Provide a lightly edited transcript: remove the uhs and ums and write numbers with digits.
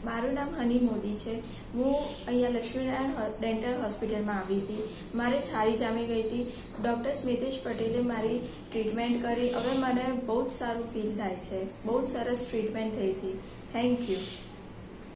મારું નામ હની મોદી છે। હું અહીંયા લક્ષ્મીનારાયણ ડેન્ટલ હોસ્પિટલમાં આવી હતી। મારે છારી જામી ગઈ હતી। ડૉક્ટર સ્મિતેશ પટેલે મારી ટ્રીટમેન્ટ કરી। હવે મને બહુ જ સારું ફીલ થાય છે। બહુ જ સરસ ટ્રીટમેન્ટ થઈ હતી। Thank you.